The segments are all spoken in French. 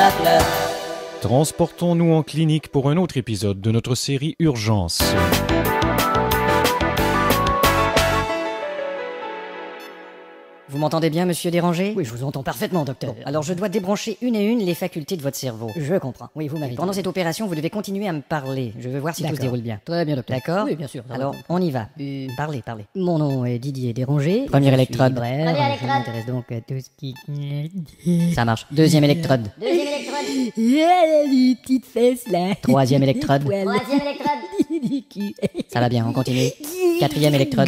pleurer. Transportons-nous en clinique pour un autre épisode de notre série Urgence. Vous m'entendez bien, monsieur Dérangé? Oui, je vous entends parfaitement, docteur. Bon, alors je dois débrancher une à une les facultés de votre cerveau. Je comprends. Oui, vous m'avez dit. Pendant cette opération, vous devez continuer à me parler. Je veux voir si tout se déroule bien. Très bien, docteur. D'accord? Oui, bien sûr. Alors, on y va. Parlez. Mon nom est Didier Dérangé. Première électrode. Première électrode. Je m'intéresse donc à tout ce qui... Ça marche. Deuxième électrode. Deuxième électrode. Les petites fesses là. Troisième électrode. Troisième électrode. Ça va bien, on continue. Quatrième électrode.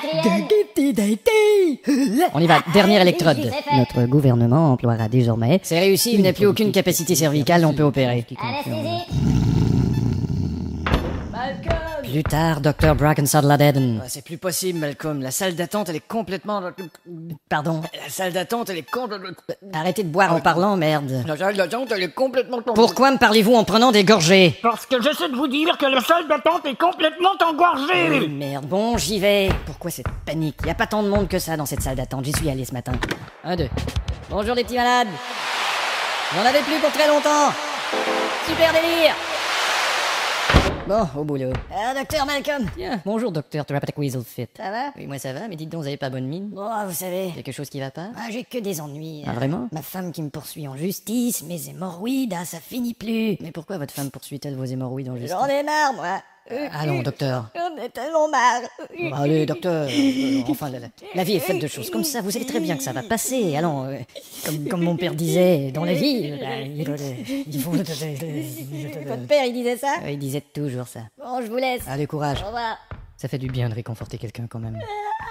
On y va, dernière électrode. C'est fait. Notre gouvernement emploiera désormais. C'est réussi, il n'a plus aucune capacité cervicale, on peut opérer. Anesthésie. Plus tard, Dr. Brackensadler-Eden. C'est plus possible, Malcolm. La salle d'attente, elle est complètement... Pardon. La salle d'attente, elle est complètement... Arrêtez de boire en parlant, merde. La salle d'attente, elle est complètement... Pourquoi me parlez-vous en prenant des gorgées? Parce que j'essaie de vous dire que la salle d'attente est complètement engorgée. Merde, bon, j'y vais. Pourquoi cette panique? Y a pas tant de monde que ça dans cette salle d'attente, j'y suis allé ce matin. 1, 2. Bonjour les petits malades. J'en avais plus pour très longtemps. Super délire. Bon, au boulot. Docteur Malcolm. Tiens, bonjour docteur Therapeutic Weasel Fit. Ça va? Oui, moi ça va, mais dites donc, vous avez pas bonne mine? Bon, vous savez, Quelque chose qui va pas? j'ai que des ennuis. Ah, vraiment? Ma femme qui me poursuit en justice, mes hémorroïdes, ça finit plus. Mais pourquoi votre femme poursuit-elle vos hémorroïdes en justice? J'en ai marre, moi. Allons, docteur. J'en ai tellement marre. Bah, allez, docteur. Enfin, la vie est faite de choses comme ça. Vous savez très bien que ça va passer. Allons, comme mon père disait, dans la vie, il faut... Votre père, il disait ça? Il disait toujours ça. Bon, je vous laisse. Allez, courage. Au revoir. Ça fait du bien de réconforter quelqu'un quand même.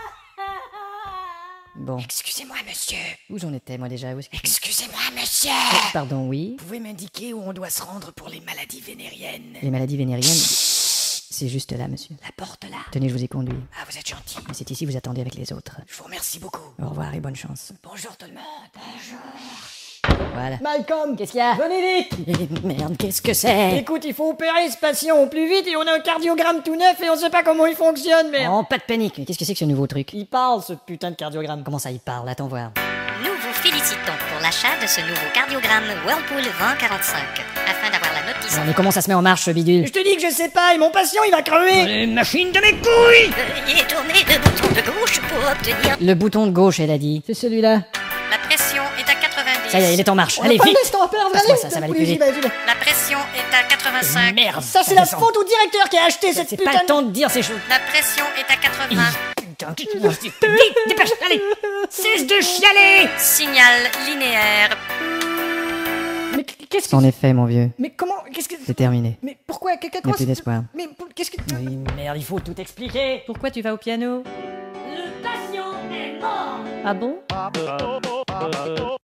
Bon, Excusez-moi, monsieur. où j'en étais moi déjà? Où est-ce que... Excusez-moi, monsieur. Pardon, oui. Vous pouvez m'indiquer où on doit se rendre pour les maladies vénériennes? Les maladies vénériennes, c'est juste là, monsieur. La porte, là. Tenez, je vous ai conduit. Ah, vous êtes gentil. Mais c'est ici, vous attendez avec les autres. Je vous remercie beaucoup. Au revoir et bonne chance. Bonjour, tout le monde. Bonjour. Voilà. Malcolm, Qu'est-ce qu'il y a? venez vite. Merde, qu'est-ce que c'est? Écoute, il faut opérer ce patient au plus vite et on a un cardiogramme tout neuf et on sait pas comment il fonctionne, merde. Oh, pas de panique. Mais qu'est-ce que c'est que ce nouveau truc? Il parle, ce putain de cardiogramme. Comment ça, il parle? Attends voir. Nous vous félicitons pour l'achat de ce nouveau cardiogramme Whirlpool 2045. Afin d'avoir la notice... Non, mais comment ça se met en marche, ce bidule? Je te dis que je sais pas, et mon patient, il va crever. Une machine de mes couilles. Veuillez tourner le bouton de gauche pour obtenir... Le bouton de gauche, elle a dit. C'est celui-là. La pression est à 90. Ça y est, il est en marche. Allez, Pas vite! de temps à perdre, Passe-moi allez. ça va aller Oui, plus j'y vite. vais, j'y vais. La pression est à 85. Merde! Ça, c'est la faute au directeur qui a acheté cette C'est putain pas le de... temps de dire ces choses. La pression est à 80. Putain, vite, dépêche, allez! Cesse de chialer! Signal linéaire. Mais qu'est-ce que... En effet, mon vieux, Mais comment... Qu'est-ce que... c'est terminé. Mais pourquoi... Il n'y a plus d'espoir. Mais qu'est-ce que... Oui, merde, il faut tout expliquer. Pourquoi tu vas au piano? Le patient est mort. Ah bon?